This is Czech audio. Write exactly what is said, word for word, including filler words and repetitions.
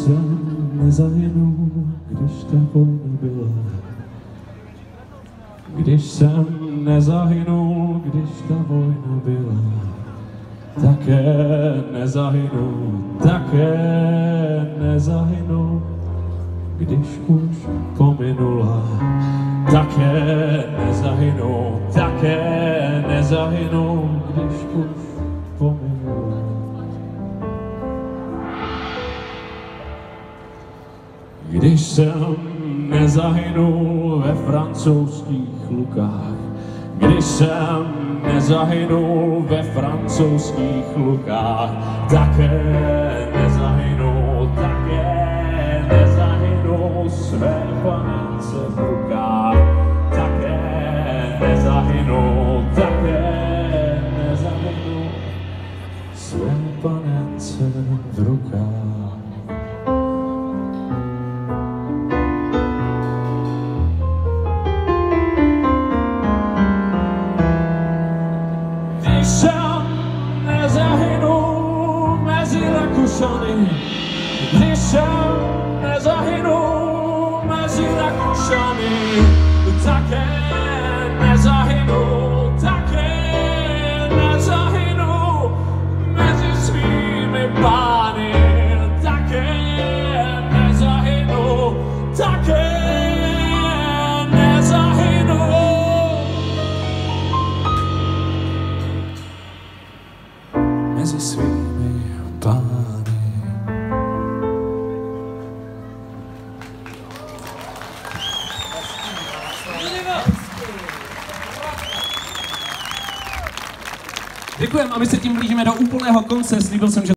jsem nezahynul, když ta vojna byla. Když jsem nezahynul, když ta vojna byla. Také nezahynul, také nezahynul, když už pominula. Také nezahynul, také nezahynul, když už pominula. Když jsem nezahynul ve francouzských lukách, když jsem nezahynul ve francouzských lukách, také nezahynul, také nezahynul své panence v rukách, také nezahynul, také nezahynul své panence v rukách. Když jsem nezahynul mezi Rakušany, když jsem nezahynul mezi Rakušany, také nezahynul, také nezahynul mezi svými pány, také nezahynul, také nezahynul mezi svými pány. Děkujeme a my se tím blížíme do úplného konce. Slíbil jsem, že